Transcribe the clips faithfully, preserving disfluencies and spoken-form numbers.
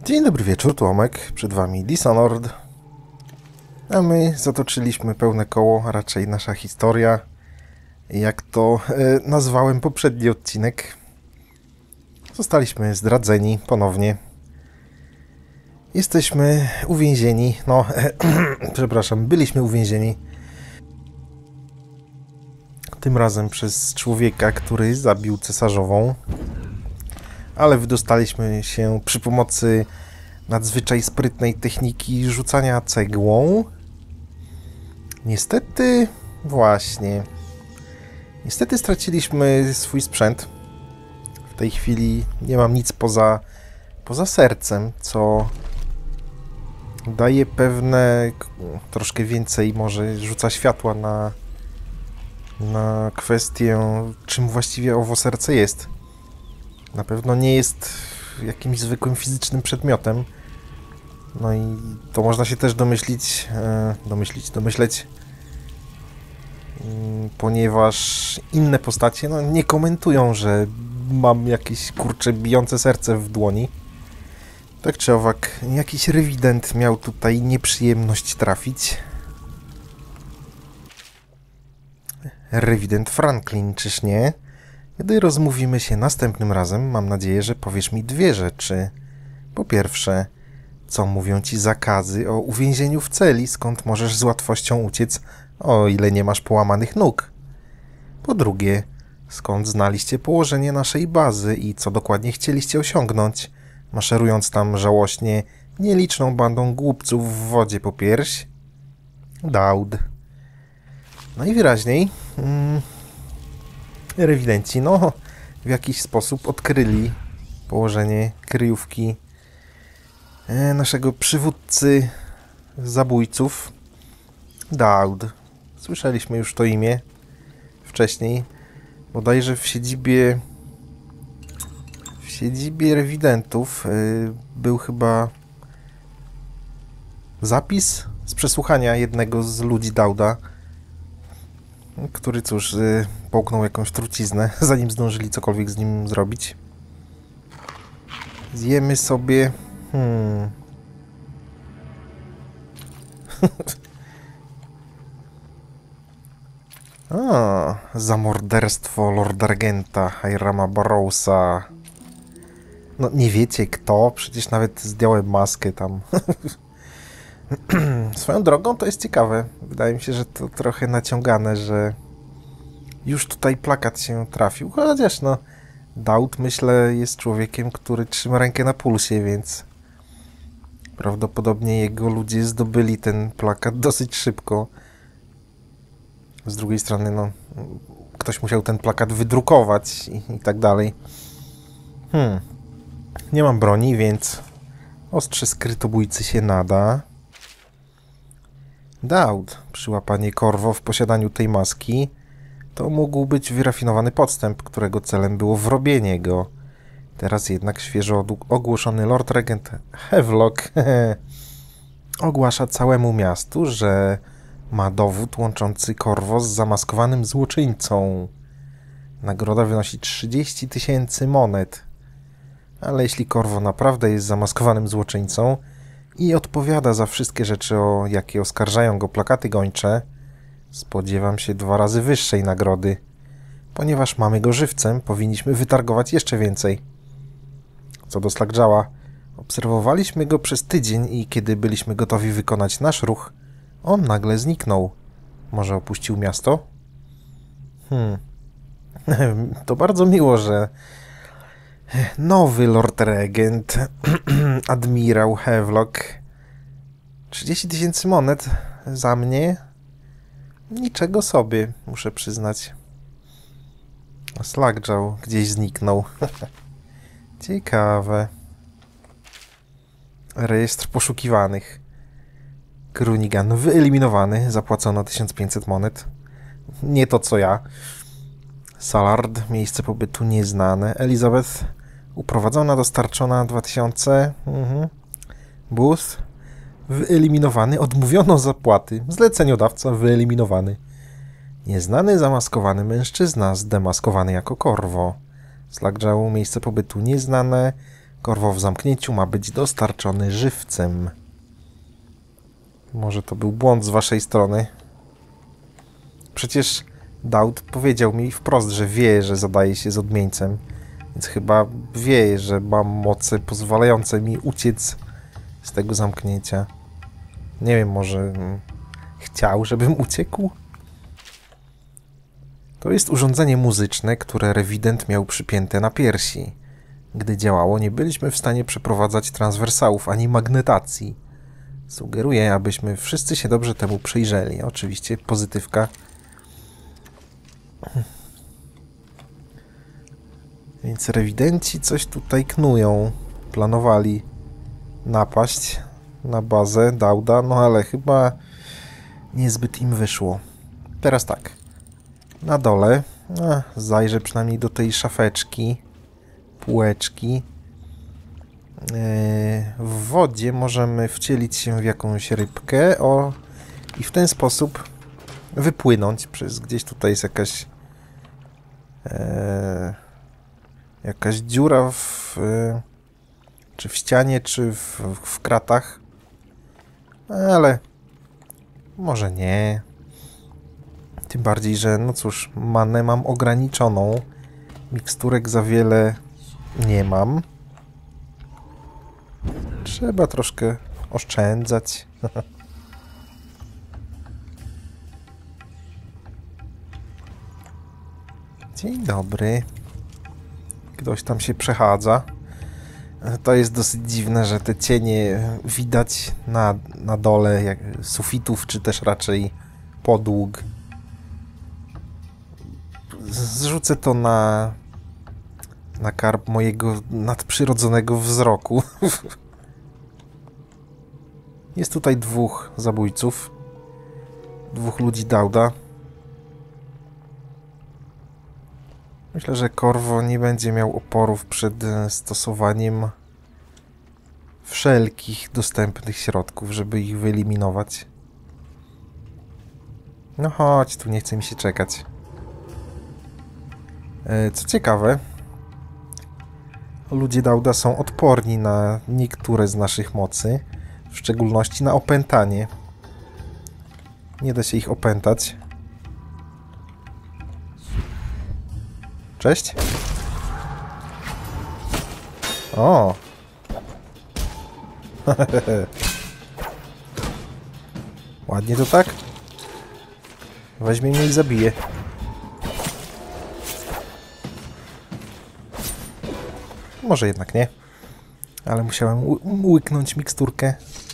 Dzień dobry wieczór, tu Omek, przed wami Dishonored. A my zatoczyliśmy pełne koło, a raczej nasza historia, jak to e, nazwałem poprzedni odcinek. Zostaliśmy zdradzeni ponownie. Jesteśmy uwięzieni, no, e, przepraszam, byliśmy uwięzieni. Tym razem przez człowieka, który zabił cesarzową. Ale wydostaliśmy się przy pomocy nadzwyczaj sprytnej techniki rzucania cegłą. Niestety, właśnie, niestety straciliśmy swój sprzęt. W tej chwili nie mam nic poza, poza sercem, co daje pewne, troszkę więcej może rzuca światła na, na kwestię, czym właściwie owo serce jest. Na pewno nie jest jakimś zwykłym fizycznym przedmiotem. No i to można się też domyślić, e, domyślić, domyśleć, mm, ponieważ inne postacie no, nie komentują, że mam jakieś kurcze bijące serce w dłoni. Tak czy owak, jakiś rewident miał tutaj nieprzyjemność trafić. Rewident Franklin, czyż nie? Gdy rozmówimy się następnym razem, mam nadzieję, że powiesz mi dwie rzeczy. Po pierwsze, co mówią ci zakazy o uwięzieniu w celi, skąd możesz z łatwością uciec, o ile nie masz połamanych nóg. Po drugie, skąd znaliście położenie naszej bazy i co dokładnie chcieliście osiągnąć, maszerując tam żałośnie nieliczną bandą głupców w wodzie po pierś? Daud. Najwyraźniej... Mm, rewidenci, no, w jakiś sposób odkryli położenie kryjówki naszego przywódcy zabójców. Daud. Słyszeliśmy już to imię wcześniej. Bodajże w siedzibie w siedzibie rewidentów yy, był chyba zapis z przesłuchania jednego z ludzi Dauda, który, cóż, yy, połknął jakąś truciznę, zanim zdążyli cokolwiek z nim zrobić. Zjemy sobie... Hmm... A, za morderstwo Lorda Regenta Hirama Burrowsa. No, nie wiecie kto, przecież nawet zdjąłem maskę tam. Swoją drogą to jest ciekawe. Wydaje mi się, że to trochę naciągane, że już tutaj plakat się trafił. Chociaż no, Daud, myślę, jest człowiekiem, który trzyma rękę na pulsie, więc prawdopodobnie jego ludzie zdobyli ten plakat dosyć szybko. Z drugiej strony, no, ktoś musiał ten plakat wydrukować i, i tak dalej. Hmm. Nie mam broni, więc ostrze skrytobójcy się nada. Daud, przyłapanie Corvo w posiadaniu tej maski, to mógł być wyrafinowany podstęp, którego celem było wrobienie go. Teraz jednak świeżo ogłoszony Lord Regent Havelock ogłasza całemu miastu, że ma dowód łączący Corvo z zamaskowanym złoczyńcą. Nagroda wynosi trzydzieści tysięcy monet. Ale jeśli Corvo naprawdę jest zamaskowanym złoczyńcą i odpowiada za wszystkie rzeczy, o jakie oskarżają go plakaty gończe, spodziewam się dwa razy wyższej nagrody. Ponieważ mamy go żywcem, powinniśmy wytargować jeszcze więcej. Co do Slackjawa, obserwowaliśmy go przez tydzień i kiedy byliśmy gotowi wykonać nasz ruch, on nagle zniknął. Może opuścił miasto? Hmm. To bardzo miło, że nowy Lord Regent, admirał Havelock, trzydzieści tysięcy monet za mnie? Niczego sobie, muszę przyznać. Slackjaw gdzieś zniknął. Ciekawe. Rejestr poszukiwanych. Krunigan wyeliminowany. Zapłacono tysiąc pięćset monet. Nie to co ja. Salard. Miejsce pobytu nieznane. Elizabeth. Uprowadzona, dostarczona dwa tysiące. Mhm. Booth. Wyeliminowany. Odmówiono zapłaty. Zleceniodawca wyeliminowany. Nieznany, zamaskowany mężczyzna, zdemaskowany jako Corvo. Slackjaw, miejsce pobytu nieznane. Korwo w zamknięciu ma być dostarczony żywcem. Może to był błąd z waszej strony. Przecież Daud powiedział mi wprost, że wie, że zadaje się z odmieńcem. Więc chyba wie, że mam moce pozwalające mi uciec z tego zamknięcia. Nie wiem, może chciał, żebym uciekł? To jest urządzenie muzyczne, które rewident miał przypięte na piersi. Gdy działało, nie byliśmy w stanie przeprowadzać transwersałów ani magnetacji. Sugeruję, abyśmy wszyscy się dobrze temu przyjrzeli. Oczywiście pozytywka. Więc rewidenci coś tutaj knują. Planowali napaść na bazę Dauda, no ale chyba niezbyt im wyszło. Teraz tak. Na dole no, zajrzę przynajmniej do tej szafeczki, półeczki. W wodzie możemy wcielić się w jakąś rybkę o, i w ten sposób wypłynąć przez gdzieś tutaj jest jakaś e, jakaś dziura w, e, czy w ścianie, czy w, w kratach, ale może nie. Tym bardziej, że no cóż, manę mam ograniczoną, miksturek za wiele nie mam. Trzeba troszkę oszczędzać. Dzień dobry. Ktoś tam się przechadza. To jest dosyć dziwne, że te cienie widać na, na dole jak sufitów, czy też raczej podłóg. Zrzucę to na na karb mojego nadprzyrodzonego wzroku. Jest tutaj dwóch zabójców. Dwóch ludzi Dauda. Myślę, że Korwo nie będzie miał oporów przed stosowaniem wszelkich dostępnych środków, żeby ich wyeliminować. No chodź, tu nie chce mi się czekać. Co ciekawe, ludzie Dauda są odporni na niektóre z naszych mocy, w szczególności na opętanie. Nie da się ich opętać. Cześć. O! Ładnie to tak? Weźmie mnie i zabije. Może jednak nie. Ale musiałem łyknąć miksturkę.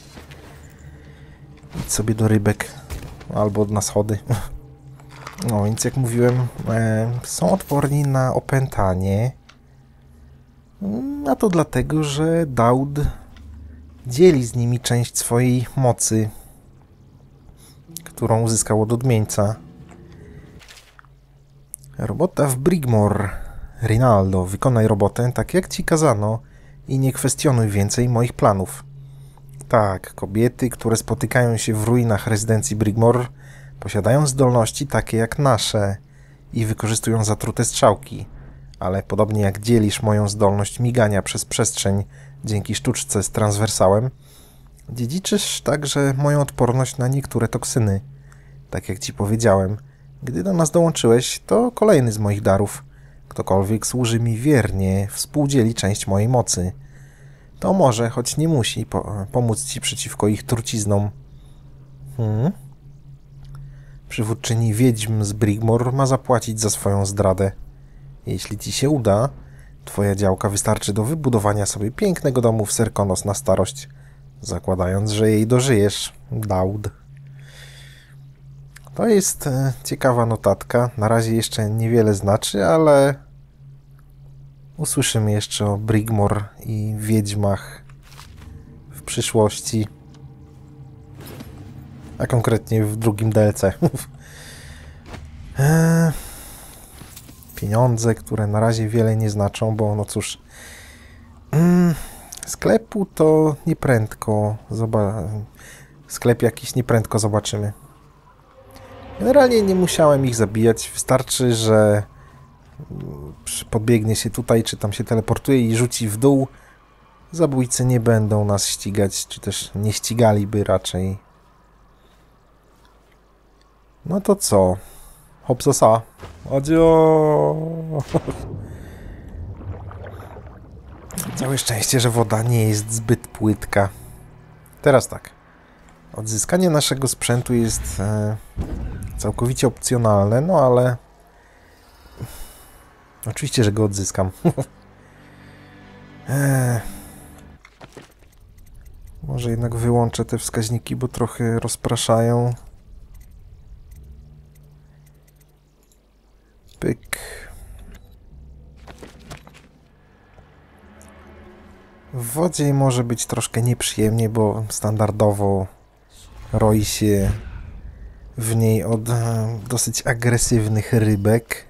Idź sobie do rybek. Albo na schody. No więc jak mówiłem, e, są odporni na opętanie. A to dlatego, że Daud dzieli z nimi część swojej mocy, którą uzyskał od odmieńca. Robota w Brigmore. Rinaldo, wykonaj robotę tak jak ci kazano i nie kwestionuj więcej moich planów. Tak, kobiety, które spotykają się w ruinach rezydencji Brigmore, posiadają zdolności takie jak nasze i wykorzystują zatrute strzałki, ale podobnie jak dzielisz moją zdolność migania przez przestrzeń dzięki sztuczce z transwersałem, dziedziczysz także moją odporność na niektóre toksyny. Tak jak ci powiedziałem, gdy do nas dołączyłeś, to kolejny z moich darów. Ktokolwiek służy mi wiernie, współdzieli część mojej mocy. To może, choć nie musi, po pomóc ci przeciwko ich truciznom. Hmm? Przywódczyni wiedźm z Brigmore ma zapłacić za swoją zdradę. Jeśli ci się uda, twoja działka wystarczy do wybudowania sobie pięknego domu w Serkonos na starość, zakładając, że jej dożyjesz, Daud. To jest e, ciekawa notatka. Na razie jeszcze niewiele znaczy, ale usłyszymy jeszcze o Brigmore i wiedźmach w przyszłości. A konkretnie w drugim D L C. e, pieniądze, które na razie wiele nie znaczą, bo no cóż, mm, sklepu to nieprędko zoba- sklep jakiś nieprędko zobaczymy. Generalnie nie musiałem ich zabijać, wystarczy, że podbiegnie się tutaj, czy tam się teleportuje i rzuci w dół Zabójcy nie będą nas ścigać, czy też nie ścigaliby raczej. No to co? Hopsasa. Adio! Całe szczęście, że woda nie jest zbyt płytka. Teraz tak. Odzyskanie naszego sprzętu jest e, całkowicie opcjonalne, no ale... Oczywiście, że go odzyskam. eee. Może jednak wyłączę te wskaźniki, bo trochę rozpraszają. Pyk. W wodzie może być troszkę nieprzyjemnie, bo standardowo roi się w niej od dosyć agresywnych rybek.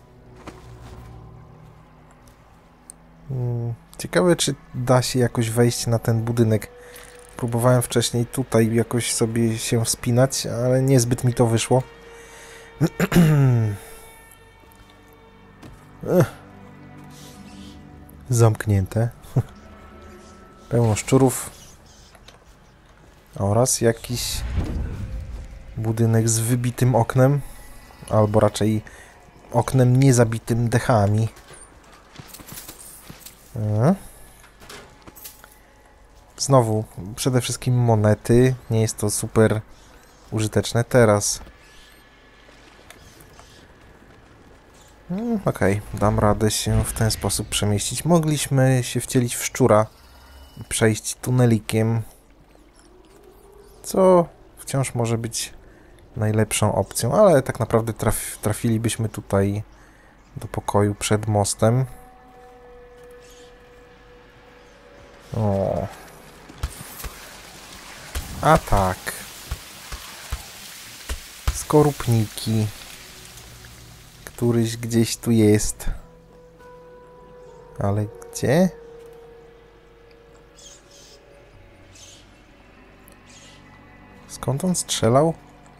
Ciekawe, czy da się jakoś wejść na ten budynek. Próbowałem wcześniej tutaj jakoś sobie się wspinać, ale niezbyt mi to wyszło. Zamknięte. Pełno szczurów. Oraz jakiś budynek z wybitym oknem. Albo raczej oknem niezabitym dechami. Znowu, przede wszystkim monety. Nie jest to super użyteczne teraz. Hmm, Okej, okay. Dam radę się w ten sposób przemieścić. Mogliśmy się wcielić w szczura i przejść tunelikiem, co wciąż może być najlepszą opcją, ale tak naprawdę traf trafilibyśmy tutaj do pokoju przed mostem. O. A tak. Skorupniki. Któryś gdzieś tu jest. Ale gdzie? Skąd on strzelał?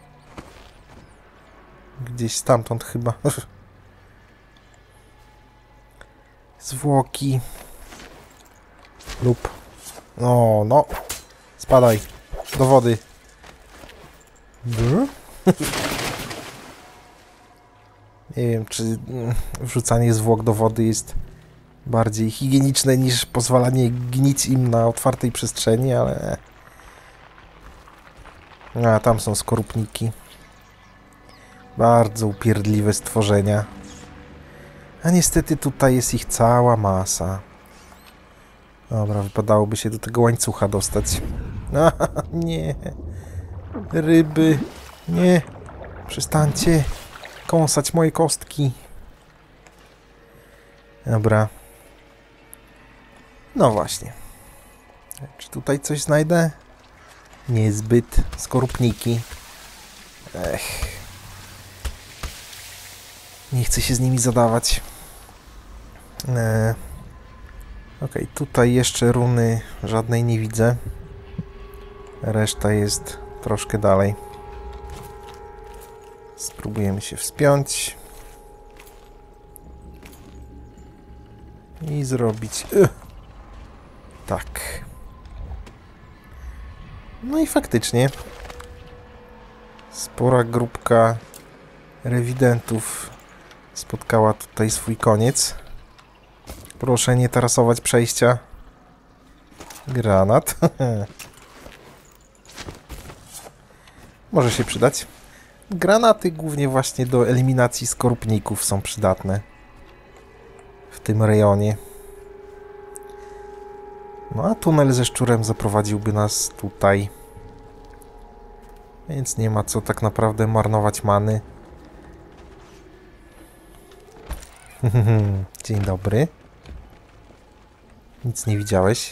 Gdzieś stamtąd chyba. Zwłoki. Lub. No, no. Spadaj. Do wody. Nie wiem, czy wrzucanie zwłok do wody jest bardziej higieniczne niż pozwalanie gnić im na otwartej przestrzeni, ale... A, tam są skorupniki. Bardzo upierdliwe stworzenia. A niestety tutaj jest ich cała masa. Dobra, wypadałoby się do tego łańcucha dostać. A, nie. Ryby. Nie. Przestańcie kąsać moje kostki. Dobra. No właśnie. Czy tutaj coś znajdę? Niezbyt. Skorupniki. Ech. Nie chcę się z nimi zadawać. Eee. Okej, okay, tutaj jeszcze runy żadnej nie widzę. Reszta jest troszkę dalej. Spróbujemy się wspiąć. I zrobić... Ugh. Tak. No i faktycznie spora grupka rewidentów spotkała tutaj swój koniec. Proszę nie tarasować przejścia. Granat. Może się przydać. Granaty głównie właśnie do eliminacji skorupników są przydatne w tym rejonie. No a tunel ze szczurem zaprowadziłby nas tutaj. Więc nie ma co tak naprawdę marnować many. Dzień dobry. Nic nie widziałeś.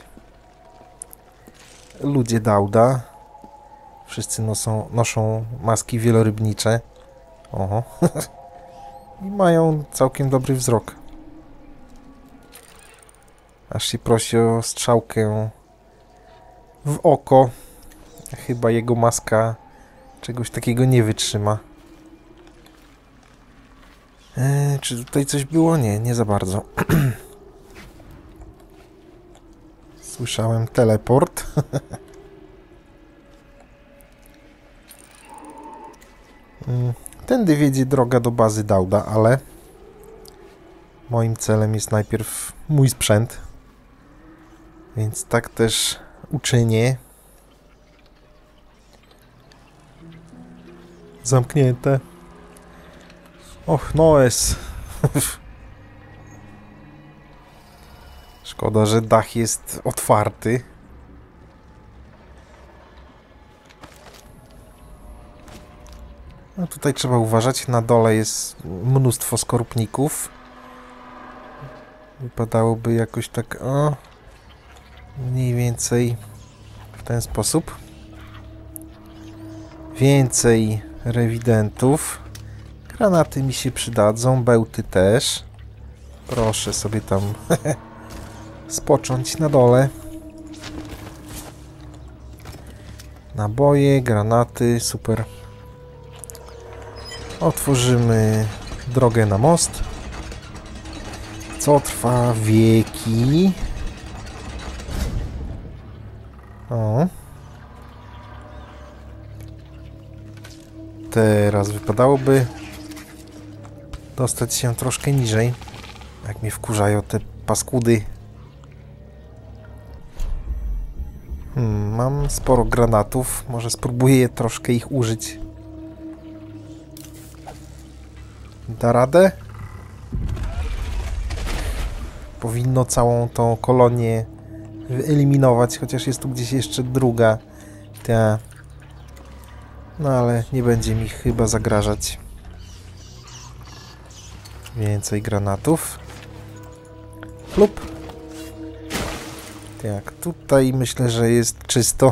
Ludzie Dauda. Wszyscy noszą, noszą maski wielorybnicze. Oho. I mają całkiem dobry wzrok. Aż się prosi o strzałkę w oko. Chyba jego maska czegoś takiego nie wytrzyma. Eee, czy tutaj coś było? Nie, nie za bardzo. Słyszałem teleport. Tędy wiedzie droga do bazy Dauda, ale moim celem jest najpierw mój sprzęt. Więc tak też uczynię. Zamknięte. Och, Noes. Szkoda, że dach jest otwarty. No tutaj trzeba uważać. Na dole jest mnóstwo skorupników. Wypadałoby jakoś tak o, mniej więcej w ten sposób. Więcej rewidentów. Granaty mi się przydadzą, bełty też. Proszę sobie tam spocząć na dole. Naboje, granaty, super. Otworzymy drogę na most, co trwa wieki. O. Teraz wypadałoby dostać się troszkę niżej. Jak mnie wkurzają te paskudy. Hmm, mam sporo granatów. Może spróbuję troszkę ich użyć. Da radę? Powinno całą tą kolonię wyeliminować, chociaż jest tu gdzieś jeszcze druga. Ta. No ale nie będzie mi chyba zagrażać. Więcej granatów. Plup. Tak, tutaj myślę, że jest czysto.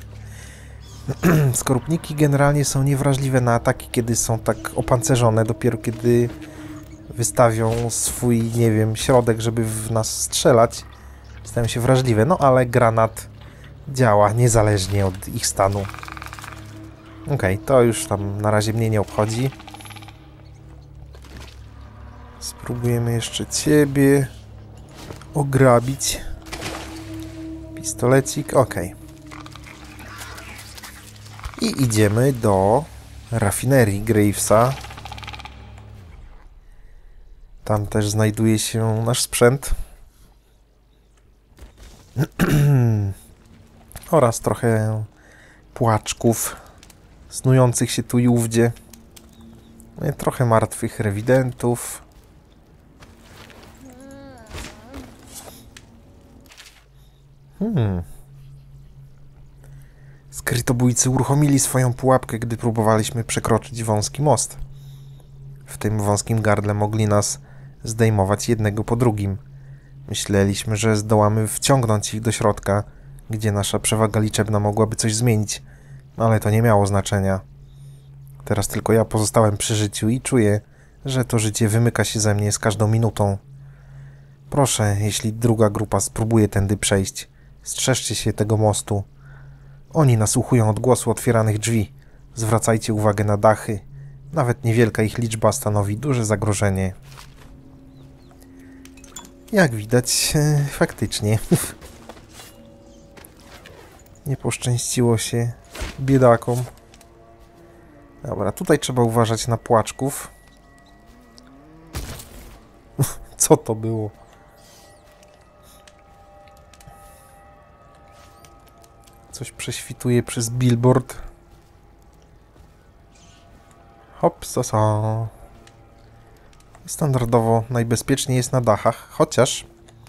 Skorupniki generalnie są niewrażliwe na ataki, kiedy są tak opancerzone. Dopiero kiedy wystawią swój, nie wiem, środek, żeby w nas strzelać, stają się wrażliwe. No ale granat działa niezależnie od ich stanu. Okej, okay, to już tam na razie mnie nie obchodzi. Spróbujemy jeszcze ciebie ograbić. Pistolecik, okej. Okay. I idziemy do rafinerii Gravesa. Tam też znajduje się nasz sprzęt. Oraz trochę płaczków snujących się tu i ówdzie. Trochę martwych rewidentów. Hmm. Skrytobójcy uruchomili swoją pułapkę, gdy próbowaliśmy przekroczyć wąski most. W tym wąskim gardle mogli nas zdejmować jednego po drugim. Myśleliśmy, że zdołamy wciągnąć ich do środka, gdzie nasza przewaga liczebna mogłaby coś zmienić, ale to nie miało znaczenia. Teraz tylko ja pozostałem przy życiu i czuję, że to życie wymyka się ze mnie z każdą minutą. Proszę, jeśli druga grupa spróbuje tędy przejść, strzeżcie się tego mostu. Oni nasłuchują odgłosu otwieranych drzwi. Zwracajcie uwagę na dachy. Nawet niewielka ich liczba stanowi duże zagrożenie. Jak widać, e, faktycznie. Nie poszczęściło się biedakom. Dobra, tutaj trzeba uważać na płaczków. Co to było? Coś prześwituje przez billboard. Hop, so, so. Standardowo najbezpieczniej jest na dachach, chociaż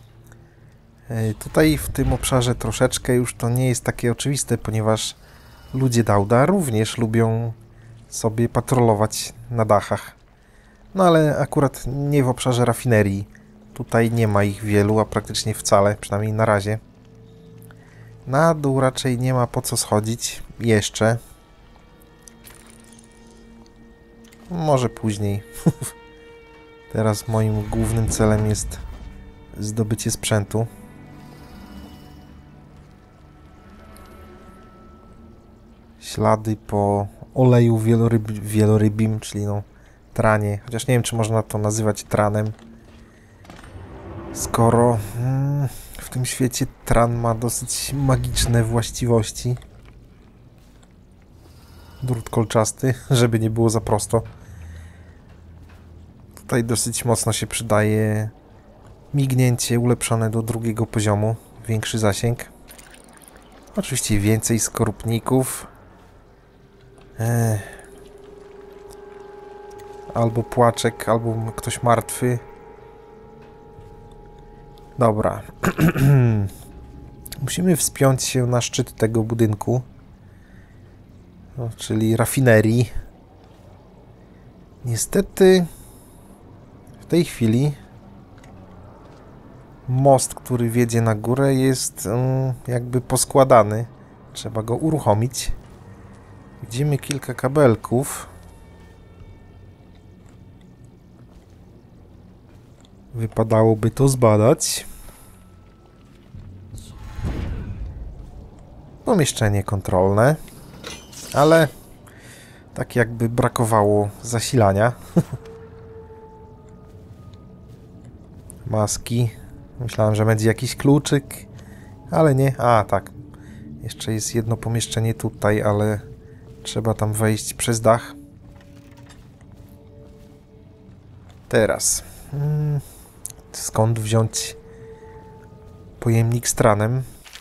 tutaj w tym obszarze troszeczkę już to nie jest takie oczywiste, ponieważ ludzie Dauda również lubią sobie patrolować na dachach. No ale akurat nie w obszarze rafinerii. Tutaj nie ma ich wielu, a praktycznie wcale, przynajmniej na razie. Na dół raczej nie ma po co schodzić. Jeszcze. Może później. Teraz moim głównym celem jest zdobycie sprzętu. Ślady po oleju wieloryb wielorybim, czyli no tranie. Chociaż nie wiem, czy można to nazywać tranem. Skoro hmm, w tym świecie tran ma dosyć magiczne właściwości. Drut kolczasty, żeby nie było za prosto. Tutaj dosyć mocno się przydaje mignięcie ulepszone do drugiego poziomu. Większy zasięg. Oczywiście więcej skorupników. Ech. Albo płaczek, albo ktoś martwy. Dobra. Musimy wspiąć się na szczyt tego budynku. No, czyli rafinerii. Niestety w tej chwili most, który wiedzie na górę, jest um, jakby poskładany. Trzeba go uruchomić. Widzimy kilka kabelków. Wypadałoby to zbadać. Pomieszczenie kontrolne, ale tak jakby brakowało zasilania. Maski. Myślałem, że będzie jakiś kluczyk, ale nie. A, tak. Jeszcze jest jedno pomieszczenie tutaj, ale trzeba tam wejść przez dach. Teraz. Hmm. Skąd wziąć pojemnik z tranem?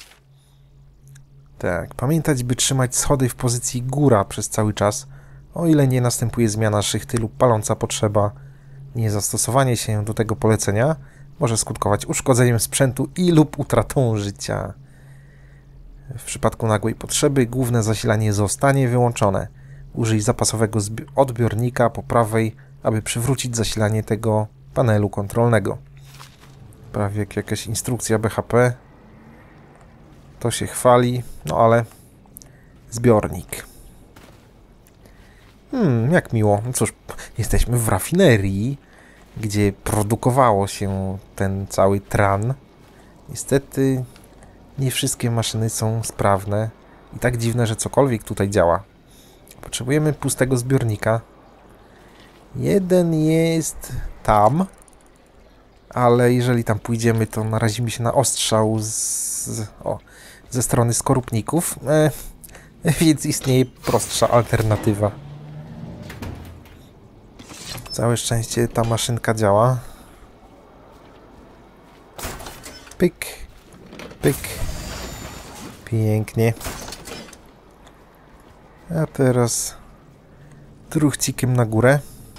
Tak, pamiętać, by trzymać schody w pozycji góra przez cały czas, o ile nie następuje zmiana szychty lub paląca potrzeba. Niezastosowanie się do tego polecenia może skutkować uszkodzeniem sprzętu i lub utratą życia. W przypadku nagłej potrzeby główne zasilanie zostanie wyłączone. Użyj zapasowego odbiornika po prawej, aby przywrócić zasilanie tego panelu kontrolnego. Prawie jak jakaś instrukcja B H P. To się chwali, no ale zbiornik. Hmm, jak miło. No cóż, jesteśmy w rafinerii, gdzie produkowało się ten cały tran. Niestety nie wszystkie maszyny są sprawne i tak dziwne, że cokolwiek tutaj działa. Potrzebujemy pustego zbiornika. Jeden jest tam, ale jeżeli tam pójdziemy, to narazimy się na ostrzał z, z, o, ze strony skorupników, e, więc istnieje prostsza alternatywa. Całe szczęście ta maszynka działa. Pyk, pyk. Pięknie. A teraz truchcikiem na górę.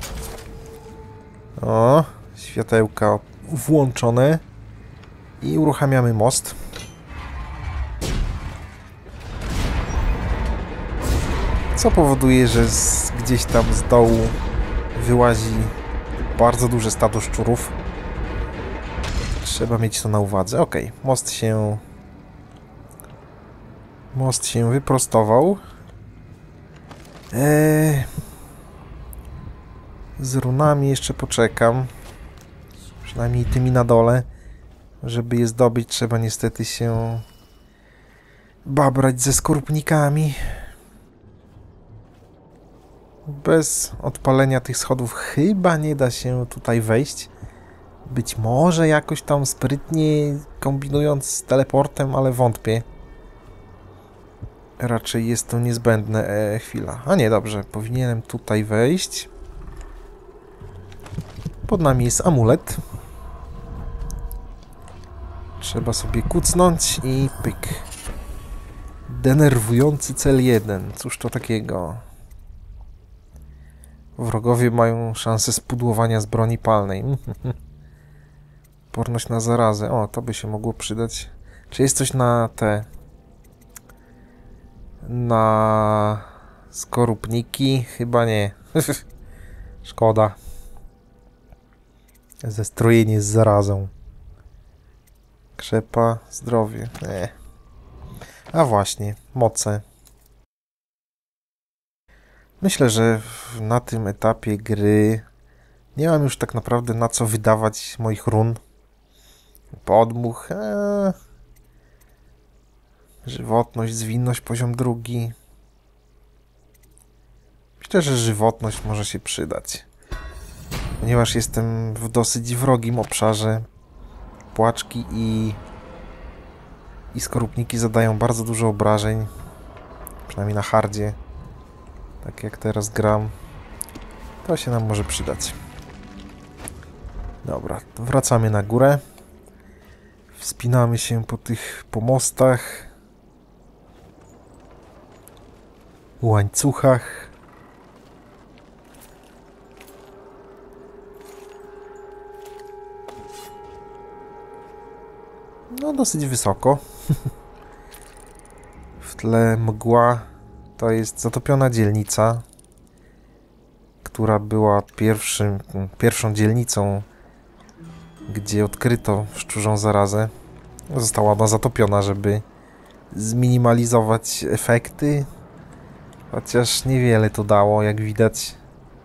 O, światełka włączone. I uruchamiamy most. Co powoduje, że z, gdzieś tam z dołu wyłazi bardzo duże stado szczurów. Trzeba mieć to na uwadze. Ok, most się... Most się wyprostował. Eee, z runami jeszcze poczekam. Przynajmniej tymi na dole. Żeby je zdobyć, trzeba niestety się babrać ze skorupnikami. Bez odpalenia tych schodów chyba nie da się tutaj wejść. Być może jakoś tam sprytnie kombinując z teleportem, ale wątpię. Raczej jest to niezbędne. E, chwila. A nie, dobrze. Powinienem tutaj wejść. Pod nami jest amulet. Trzeba sobie kucnąć i pyk. Denerwujący cel jeden. Cóż to takiego? Wrogowie mają szansę spudłowania z broni palnej. Porność na zarazę. O, to by się mogło przydać. Czy jest coś na te... Na... skorupniki? Chyba nie. Szkoda. Zestrojenie z zarazą. Krzepa, zdrowie. Nie. A właśnie, moce. Myślę, że na tym etapie gry nie mam już tak naprawdę na co wydawać moich run. Podmuch. Eee. Żywotność, zwinność, poziom drugi. Myślę, że żywotność może się przydać. Ponieważ jestem w dosyć wrogim obszarze, płaczki i i skorupniki zadają bardzo dużo obrażeń. Przynajmniej na hardzie. Tak jak teraz gram. To się nam może przydać. Dobra, wracamy na górę. Wspinamy się po tych pomostach. Łańcuchach. No, dosyć wysoko. W tle mgła. To jest zatopiona dzielnica, która była pierwszym, pierwszą dzielnicą, gdzie odkryto szczurzą zarazę. Została ona zatopiona, żeby zminimalizować efekty. Chociaż niewiele to dało, jak widać.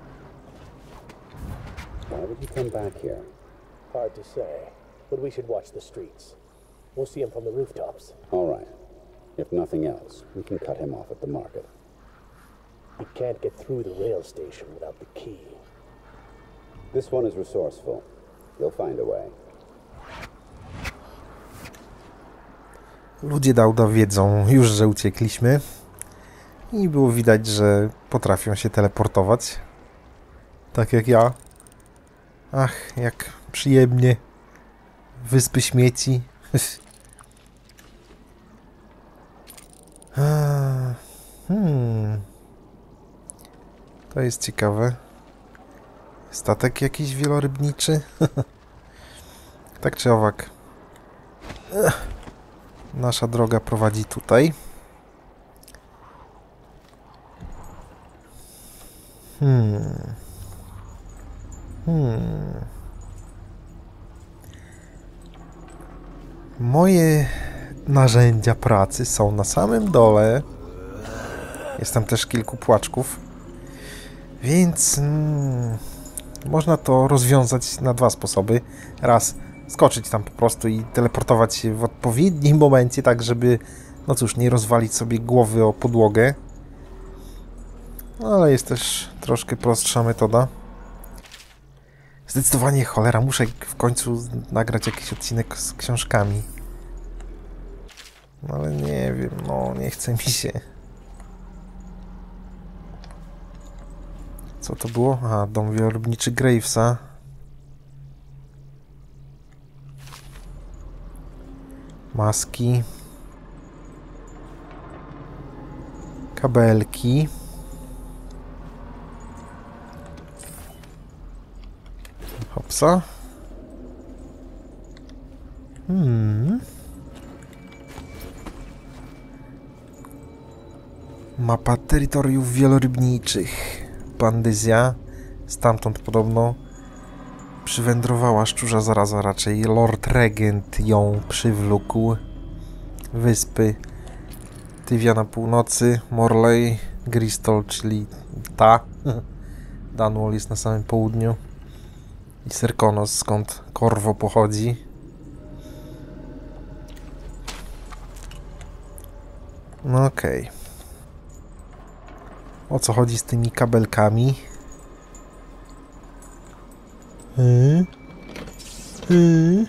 Hard to say, but we should watch the streets. We'll see him from the rooftops. All right. If nothing else, we can cut him off at the market. He can't get through the rail station without the key. This one is resourceful. He'll find a way. Ludzie Dauda wiedzą już, że uciekliśmy. I było widać, że potrafią się teleportować. Tak jak ja. Ach, jak przyjemnie. Wyspy śmieci. hmm. To jest ciekawe. Statek jakiś wielorybniczy? Tak czy owak. Nasza droga prowadzi tutaj. Hmm. Hmm. Moje narzędzia pracy są na samym dole. Jest tam też kilku płaczków. Więc hmm, można to rozwiązać na dwa sposoby. Raz, skoczyć tam po prostu i teleportować się w odpowiednim momencie, tak żeby, no cóż, nie rozwalić sobie głowy o podłogę. Ale jest też troszkę prostsza metoda. Zdecydowanie, cholera, muszę w końcu nagrać jakiś odcinek z książkami. No ale nie wiem, no nie chce mi się. Co to było? Aha, dom wielorybniczy Gravesa. Maski. Kabelki. Hopsa. Hmm. Mapa terytoriów wielorybniczych. Bandyzja. Stamtąd podobno przywędrowała szczurza zaraza, raczej Lord Regent ją przywlókł. Wyspy Tywia na północy, Morley, Gristol, czyli ta. Dunwall jest na samym południu. I Serkonos, skąd Corvo pochodzi. No okej. Okay. O co chodzi z tymi kabelkami? Hmm? Hmm?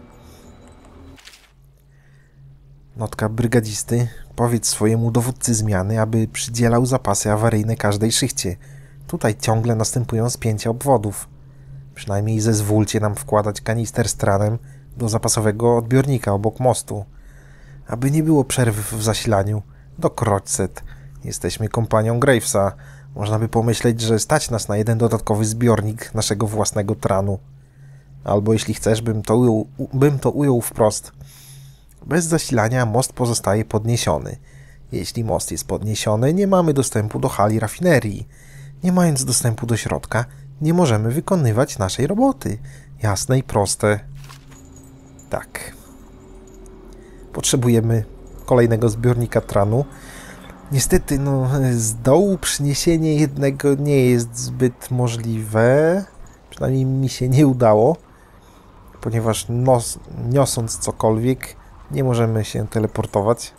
Notka brygadzisty. Powiedz swojemu dowódcy zmiany, aby przydzielał zapasy awaryjne każdej szychcie. Tutaj ciągle następują spięcia obwodów. Przynajmniej zezwólcie nam wkładać kanister z tranem do zapasowego odbiornika obok mostu. Aby nie było przerw w zasilaniu. Do Kroćset. Jesteśmy kompanią Gravesa. Można by pomyśleć, że stać nas na jeden dodatkowy zbiornik naszego własnego tranu. Albo jeśli chcesz, bym to ujął, bym to ujął wprost. Bez zasilania most pozostaje podniesiony. Jeśli most jest podniesiony, nie mamy dostępu do hali rafinerii. Nie mając dostępu do środka, nie możemy wykonywać naszej roboty. Jasne i proste. Tak. Potrzebujemy kolejnego zbiornika tranu. Niestety, no, z dołu przyniesienie jednego nie jest zbyt możliwe. Przynajmniej mi się nie udało. Ponieważ nos, niosąc cokolwiek, nie możemy się teleportować.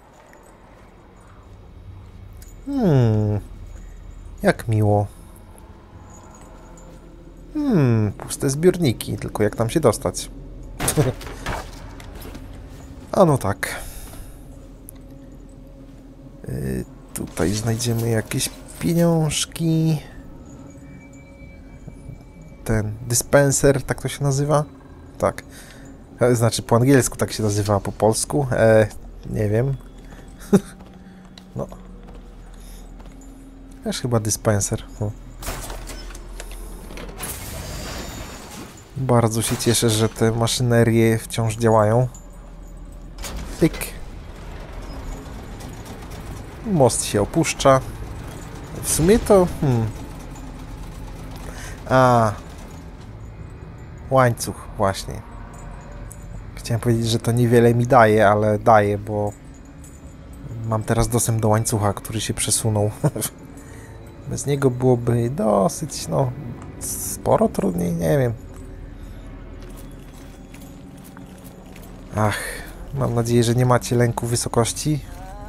Hmm. Jak miło. Hmm, puste zbiorniki. Tylko jak tam się dostać? A no tak. Yy, tutaj znajdziemy jakieś pieniążki. Ten dispenser, tak to się nazywa? Tak. Znaczy po angielsku tak się nazywa, a po polsku? E, nie wiem. No. Też chyba dispenser. No. Bardzo się cieszę, że te maszynerie wciąż działają. Pyk. Most się opuszcza. W sumie to... Hmm. A. Łańcuch, właśnie. Chciałem powiedzieć, że to niewiele mi daje, ale daje, bo mam teraz dostęp do łańcucha, który się przesunął. Bez niego byłoby dosyć, no, sporo trudniej, nie wiem. Ach, mam nadzieję, że nie macie lęku wysokości.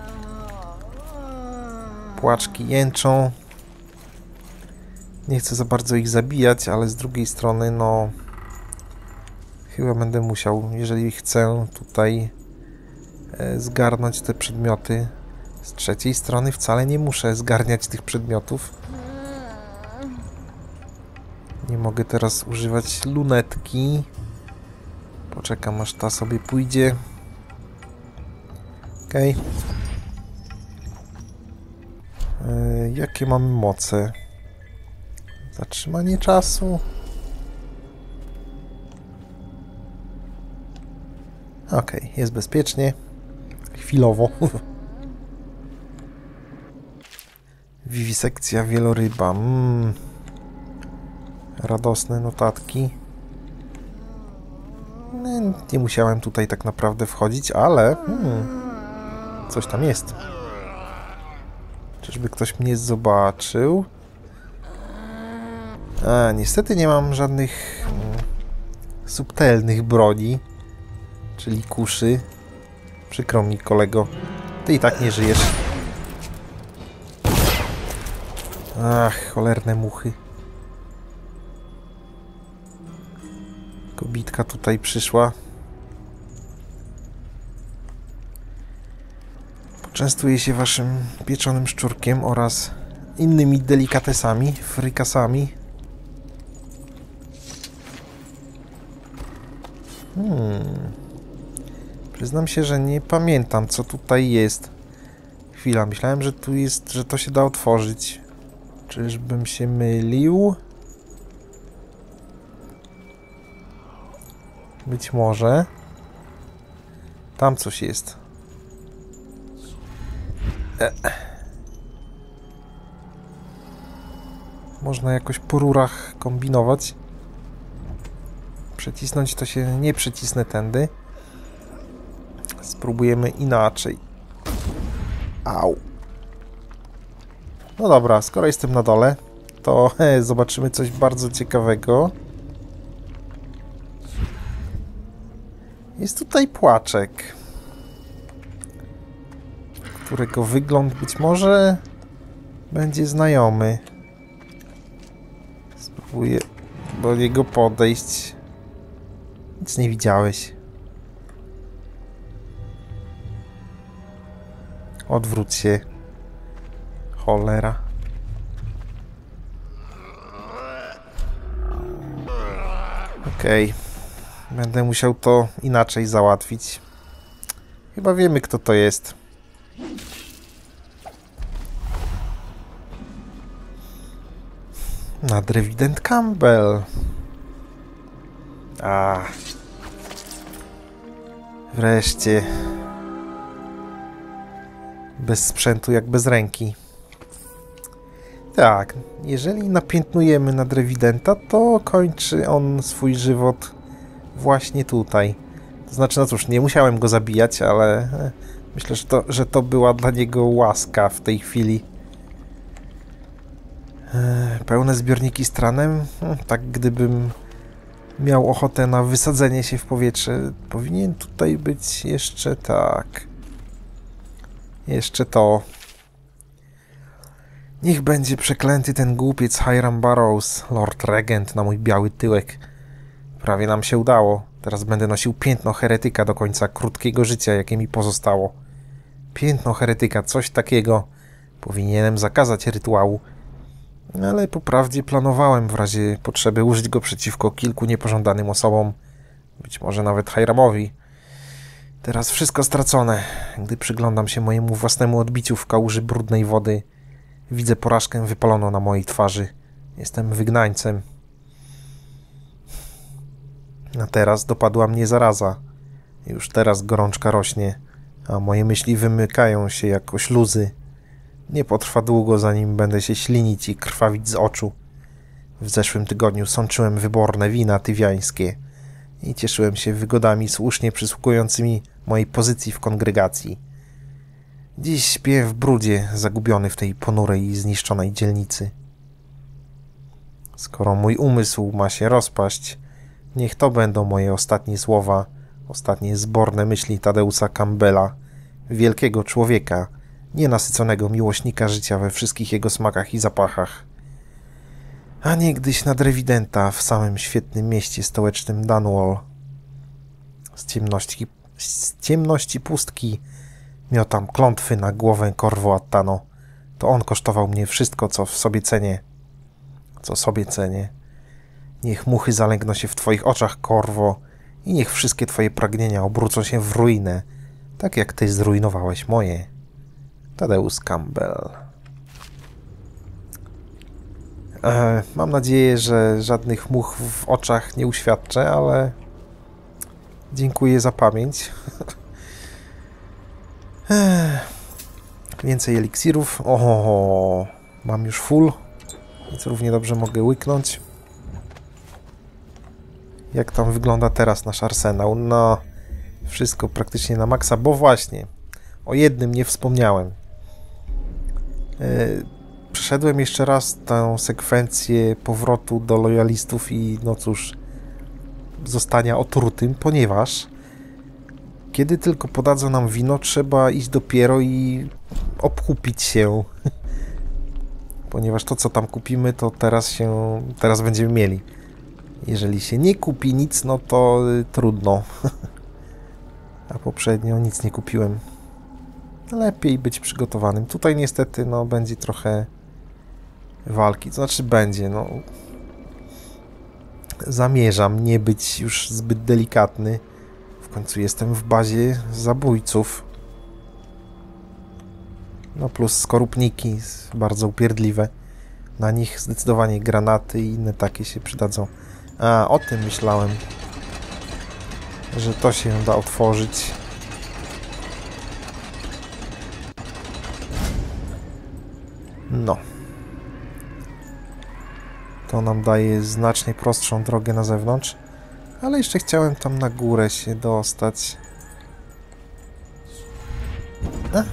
Płaczki jęczą. Nie chcę za bardzo ich zabijać, ale z drugiej strony, no... Chyba będę musiał, jeżeli chcę tutaj e, zgarnąć te przedmioty. Z trzeciej strony wcale nie muszę zgarniać tych przedmiotów. Nie mogę teraz używać lunetki. Poczekam, aż ta sobie pójdzie. Okej. Okay. E, jakie mamy moce? Zatrzymanie czasu. Okej, okay, jest bezpiecznie. Chwilowo. Wiwisekcja wieloryba. Mm. Radosne notatki. Nie, nie musiałem tutaj tak naprawdę wchodzić, ale... Hmm, coś tam jest. Czyżby ktoś mnie zobaczył? A, niestety nie mam żadnych mm, subtelnych broni. Czyli kuszy. Przykro mi, kolego. Ty i tak nie żyjesz. Ach, cholerne muchy. Kobitka tutaj przyszła. Poczęstuję się waszym pieczonym szczurkiem oraz innymi delikatesami, frykasami. Hmm... Przyznam się, że nie pamiętam, co tutaj jest. Chwila, myślałem, że tu jest, że to się da otworzyć. Czyżbym się mylił? Być może. Tam coś jest. E. Można jakoś po rurach kombinować. Przycisnąć to się nie przycisnę tędy. Spróbujemy inaczej. Au. No dobra, skoro jestem na dole, to he, zobaczymy coś bardzo ciekawego. Jest tutaj płaczek, którego wygląd być może będzie znajomy. Spróbuję do niego podejść. Nic nie widziałeś. Odwróć się. Cholera. Okej. Okay. Będę musiał to inaczej załatwić. Chyba wiemy, kto to jest. Nadrewident Campbell. A. Wreszcie. Bez sprzętu, jak bez ręki. Tak, jeżeli napiętnujemy nadrewidenta, to kończy on swój żywot właśnie tutaj. To znaczy, no cóż, nie musiałem go zabijać, ale myślę, że to, że to była dla niego łaska w tej chwili. Pełne zbiorniki z tranem? Tak, gdybym miał ochotę na wysadzenie się w powietrze, powinien tutaj być jeszcze tak. Jeszcze to. Niech będzie przeklęty ten głupiec Hiram Burrows, Lord Regent, na mój biały tyłek. Prawie nam się udało. Teraz będę nosił piętno heretyka do końca krótkiego życia, jakie mi pozostało. Piętno heretyka, coś takiego. Powinienem zakazać rytuału. Ale po prawdzie planowałem w razie potrzeby użyć go przeciwko kilku niepożądanym osobom. Być może nawet Hiramowi. Teraz wszystko stracone. Gdy przyglądam się mojemu własnemu odbiciu w kałuży brudnej wody, widzę porażkę wypaloną na mojej twarzy. Jestem wygnańcem. A teraz dopadła mnie zaraza. Już teraz gorączka rośnie, a moje myśli wymykają się jak śluzy. Nie potrwa długo, zanim będę się ślinić i krwawić z oczu. W zeszłym tygodniu sączyłem wyborne wina tywiańskie i cieszyłem się wygodami słusznie przysługującymi mojej pozycji w kongregacji. Dziś śpię w brudzie, zagubiony w tej ponurej i zniszczonej dzielnicy. Skoro mój umysł ma się rozpaść, niech to będą moje ostatnie słowa, ostatnie zborne myśli Tadeusa Campbella, wielkiego człowieka, nienasyconego miłośnika życia we wszystkich jego smakach i zapachach. A niegdyś nadrewidenta w samym świetnym mieście stołecznym Dunwall. Z ciemności, z ciemności pustki miotam klątwy na głowę Corvo Attano. To on kosztował mnie wszystko, co w sobie cenię. Co sobie cenię. Niech muchy zalęgną się w twoich oczach, Corvo, i niech wszystkie twoje pragnienia obrócą się w ruinę, tak jak ty zrujnowałeś moje. Tadeusz Campbell. E, mam nadzieję, że żadnych much w oczach nie uświadczę, ale dziękuję za pamięć. e, więcej eliksirów. O, mam już full, więc równie dobrze mogę łyknąć. Jak tam wygląda teraz nasz arsenał? No, wszystko praktycznie na maksa, bo właśnie o jednym nie wspomniałem. Yy, przeszedłem jeszcze raz tę sekwencję powrotu do lojalistów i no cóż, zostania otrutym, ponieważ kiedy tylko podadzą nam wino, trzeba iść dopiero i obkupić się. Ponieważ to, co tam kupimy, to teraz się, teraz będziemy mieli. Jeżeli się nie kupi nic, no to y, trudno. A poprzednio nic nie kupiłem. Lepiej być przygotowanym. Tutaj niestety, no, będzie trochę walki. To znaczy będzie, no. Zamierzam nie być już zbyt delikatny. W końcu jestem w bazie zabójców. No plus skorupniki, bardzo upierdliwe. Na nich zdecydowanie granaty i inne takie się przydadzą. A, o tym myślałem, że to się da otworzyć. No. To nam daje znacznie prostszą drogę na zewnątrz. Ale jeszcze chciałem tam na górę się dostać. A?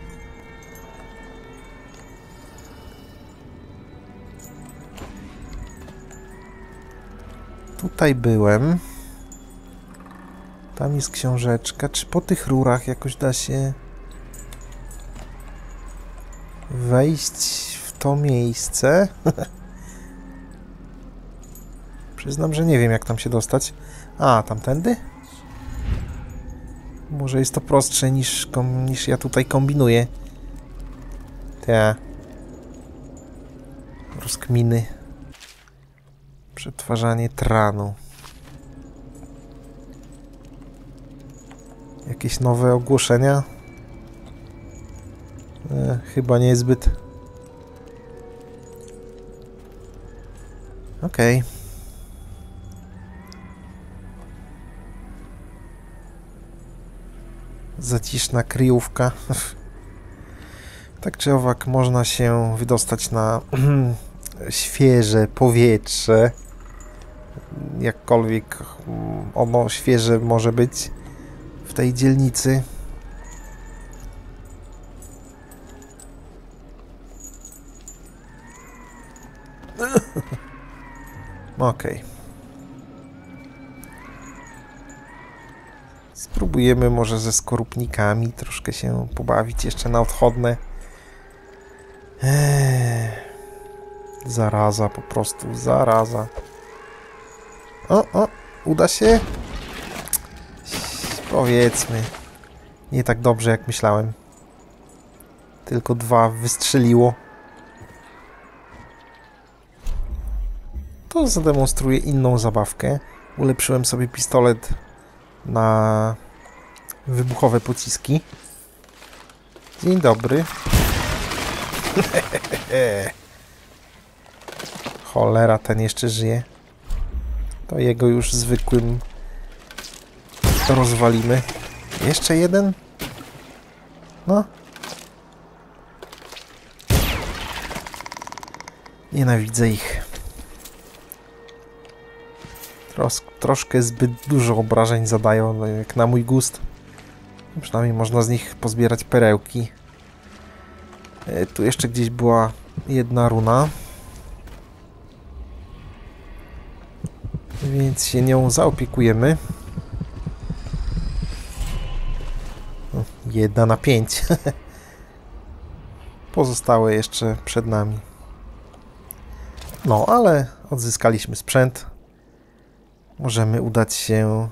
Tutaj byłem. Tam jest książeczka. Czy po tych rurach jakoś da się wejść w to miejsce? Przyznam, że nie wiem, jak tam się dostać. A, tamtędy? Może jest to prostsze niż, niż ja tutaj kombinuję. Te rozkminy. Przetwarzanie tranu. Jakieś nowe ogłoszenia? E, chyba niezbyt. Okej. Okay. Zaciszna kryjówka. Tak czy owak można się wydostać na świeże powietrze. Jakkolwiek ono świeże może być w tej dzielnicy. Okej. Okay. Spróbujemy może ze skorupnikami troszkę się pobawić jeszcze na odchodne. Eee, zaraza, po prostu zaraza. O, o, uda się? Powiedzmy. Nie tak dobrze, jak myślałem. Tylko dwa wystrzeliło. To zademonstruję inną zabawkę. Ulepszyłem sobie pistolet na wybuchowe pociski. Dzień dobry. Cholera, ten jeszcze żyje. To jego już zwykłym rozwalimy. Jeszcze jeden? No. Nienawidzę ich. Tros troszkę zbyt dużo obrażeń zadają, no jak na mój gust. Przynajmniej można z nich pozbierać perełki. E, tu jeszcze gdzieś była jedna runa. Więc się nią zaopiekujemy. O, jedna na pięć. Pozostałe jeszcze przed nami. No, ale odzyskaliśmy sprzęt. Możemy udać się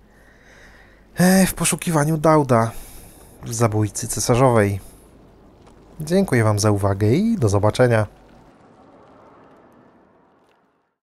w poszukiwaniu Dauda, zabójcy cesarzowej. Dziękuję wam za uwagę i do zobaczenia.